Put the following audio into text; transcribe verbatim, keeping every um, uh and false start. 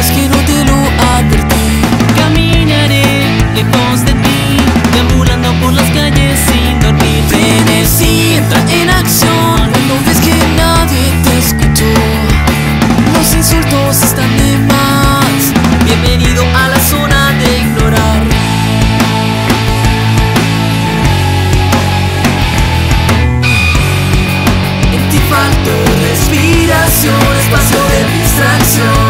es que no te lo advertí. Caminaré lejos de ti, deambulando por las calles sin dormir. Frenesí entra en acción cuando ves que nadie te escuchó. Los insultos están de más. Bienvenido a la zona de ignorar. En ti faltó respiración, espacio de distracción.